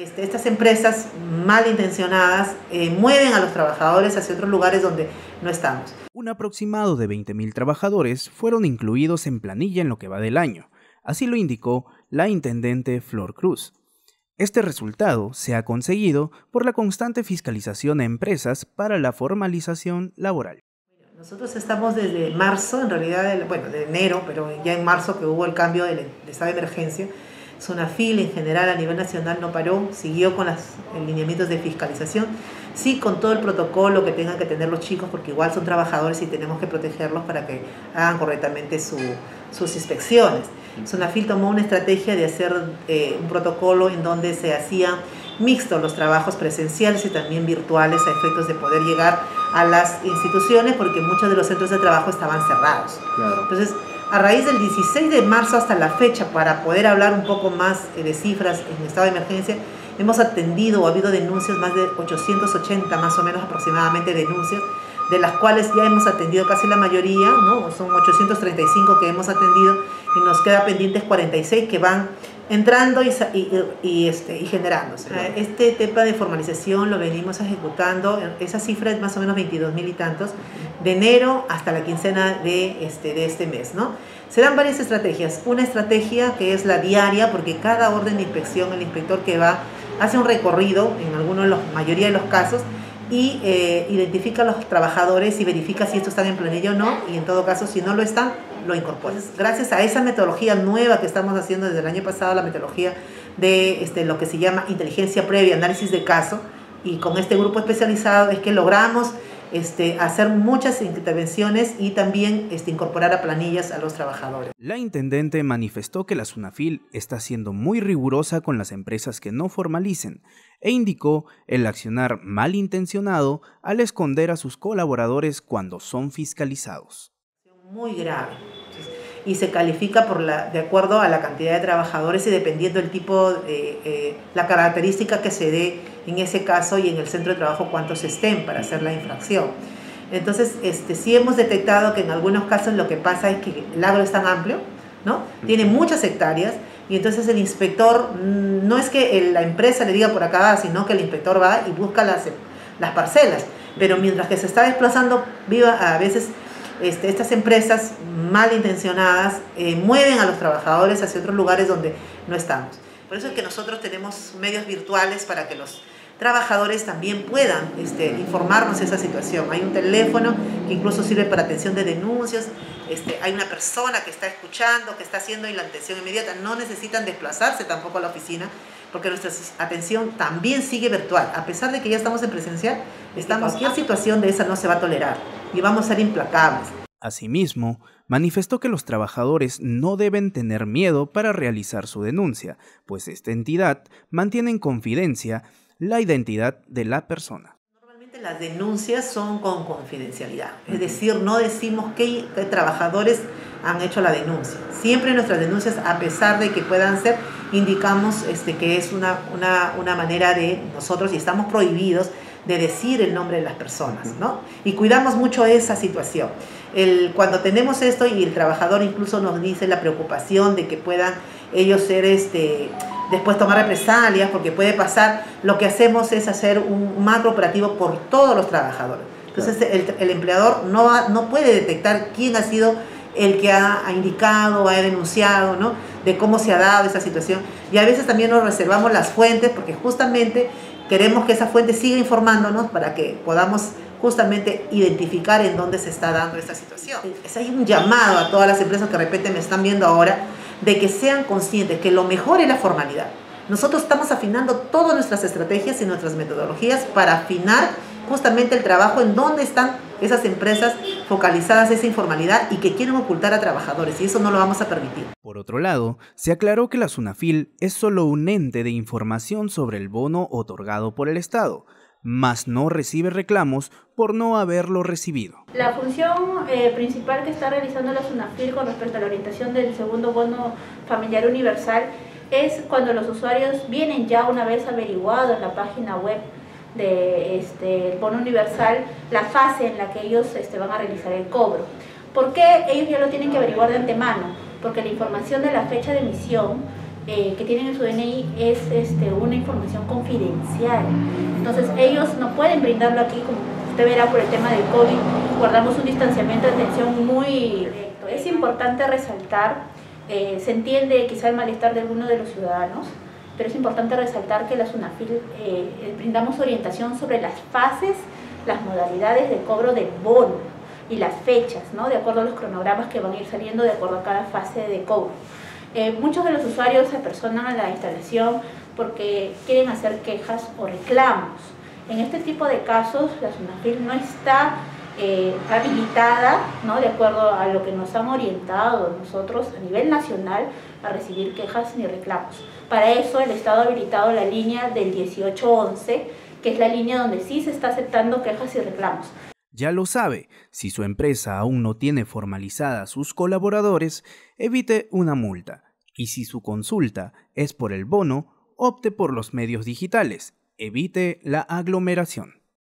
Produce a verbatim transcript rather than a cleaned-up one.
Este, estas empresas malintencionadas eh, mueven a los trabajadores hacia otros lugares donde no estamos. Un aproximado de veinte mil trabajadores fueron incluidos en planilla en lo que va del año. Así lo indicó la intendente Flor Cruz. Este resultado se ha conseguido por la constante fiscalización a empresas para la formalización laboral. Nosotros estamos desde marzo, en realidad, bueno, de enero, pero ya en marzo que hubo el cambio del estado de emergencia. SUNAFIL en general a nivel nacional no paró, siguió con los lineamientos de fiscalización, sí con todo el protocolo que tengan que tener los chicos, porque igual son trabajadores y tenemos que protegerlos para que hagan correctamente su, sus inspecciones. SUNAFIL tomó una estrategia de hacer eh, un protocolo en donde se hacían mixtos los trabajos presenciales y también virtuales a efectos de poder llegar a las instituciones, porque muchos de los centros de trabajo estaban cerrados. Claro. Entonces, a raíz del dieciséis de marzo hasta la fecha, para poder hablar un poco más de cifras en estado de emergencia, hemos atendido o ha habido denuncias, más de ochocientos ochenta más o menos aproximadamente denuncias, de las cuales ya hemos atendido casi la mayoría, ¿no? Son ochocientos treinta y cinco que hemos atendido y nos queda pendientes cuarenta y seis que van entrando y, y, y, este, y generándose. Este tema de formalización lo venimos ejecutando, esa cifra es más o menos veintidós mil y tantos, de enero hasta la quincena de este, de este mes, ¿no? Se dan varias estrategias. Una estrategia que es la diaria, porque cada orden de inspección, el inspector que va hace un recorrido, en algunos de los, mayoría de los casos, y eh, identifica a los trabajadores y verifica si estos están en planilla o no, y en todo caso, si no lo están, lo incorpora. Gracias a esa metodología nueva que estamos haciendo desde el año pasado, la metodología de este, lo que se llama inteligencia previa, análisis de caso, y con este grupo especializado es que logramos este, hacer muchas intervenciones y también este, incorporar a planillas a los trabajadores. La intendente manifestó que la SUNAFIL está siendo muy rigurosa con las empresas que no formalicen e indicó el accionar malintencionado al esconder a sus colaboradores cuando son fiscalizados. Muy grave, y se califica por la, de acuerdo a la cantidad de trabajadores y dependiendo del tipo, de, eh, la característica que se dé en ese caso y en el centro de trabajo cuántos estén para hacer la infracción. Entonces, este, sí hemos detectado que en algunos casos lo que pasa es que el agro es tan amplio, ¿no? Tiene muchas hectáreas y entonces el inspector, no es que el, la empresa le diga por acá va, sino que el inspector va y busca las, las parcelas, pero mientras que se está desplazando, viva a veces Este, estas empresas malintencionadas eh, mueven a los trabajadores hacia otros lugares donde no estamos. Por eso es que nosotros tenemos medios virtuales para que los trabajadores también puedan este, informarnos de esa situación. Hay un teléfono que incluso sirve para atención de denuncias, este, hay una persona que está escuchando, que está haciendo la atención inmediata. No necesitan desplazarse tampoco a la oficina, porque nuestra atención también sigue virtual. A pesar de que ya estamos en presencial, estamos, cualquier situación de esa no se va a tolerar y vamos a ser implacables. Asimismo, manifestó que los trabajadores no deben tener miedo para realizar su denuncia, pues esta entidad mantiene en confidencia la identidad de la persona. Normalmente las denuncias son con confidencialidad, es decir, no decimos qué, qué trabajadores han hecho la denuncia. Siempre nuestras denuncias, a pesar de que puedan ser, indicamos este, que es una, una, una manera de nosotros y estamos prohibidos de decir el nombre de las personas, ¿no? Y cuidamos mucho esa situación. El, cuando tenemos esto y el trabajador incluso nos dice la preocupación de que puedan ellos ser, este, después tomar represalias, porque puede pasar, lo que hacemos es hacer un macro operativo por todos los trabajadores. Entonces el, el empleador no, va, no puede detectar quién ha sido el que ha, ha indicado, ha denunciado, ¿no? De cómo se ha dado esa situación. Y a veces también nos reservamos las fuentes, porque justamente queremos que esa fuente siga informándonos para que podamos justamente identificar en dónde se está dando esta situación. Es ahí un llamado a todas las empresas que de repente me están viendo ahora, de que sean conscientes que lo mejor es la formalidad. Nosotros estamos afinando todas nuestras estrategias y nuestras metodologías para afinar justamente el trabajo en dónde están esas empresas focalizadas esa informalidad y que quieren ocultar a trabajadores, y eso no lo vamos a permitir. Por otro lado, se aclaró que la SUNAFIL es solo un ente de información sobre el bono otorgado por el Estado, mas no recibe reclamos por no haberlo recibido. La función eh, principal que está realizando la SUNAFIL con respecto a la orientación del segundo bono familiar universal es cuando los usuarios vienen ya una vez averiguado en la página web de este, el bono universal la fase en la que ellos este, van a realizar el cobro. ¿Por qué ellos ya lo tienen que averiguar de antemano? Porque la información de la fecha de emisión eh, que tienen en su D N I es este, una información confidencial. Entonces ellos no pueden brindarlo aquí, como usted verá por el tema del COVID, guardamos un distanciamiento de atención muy directo. Es importante resaltar, eh, se entiende quizá el malestar de algunos de los ciudadanos, pero es importante resaltar que la SUNAFIL eh, brindamos orientación sobre las fases, las modalidades de cobro del bono y las fechas, ¿no? De acuerdo a los cronogramas que van a ir saliendo de acuerdo a cada fase de cobro. Eh, muchos de los usuarios se apersonan a la instalación porque quieren hacer quejas o reclamos. En este tipo de casos, la SUNAFIL no está eh, habilitada, ¿no? De acuerdo a lo que nos han orientado nosotros a nivel nacional, a recibir quejas ni reclamos. Para eso el Estado ha habilitado la línea del dieciocho once, que es la línea donde sí se está aceptando quejas y reclamos. Ya lo sabe, si su empresa aún no tiene formalizadas sus colaboradores, evite una multa. Y si su consulta es por el bono, opte por los medios digitales. Evite la aglomeración.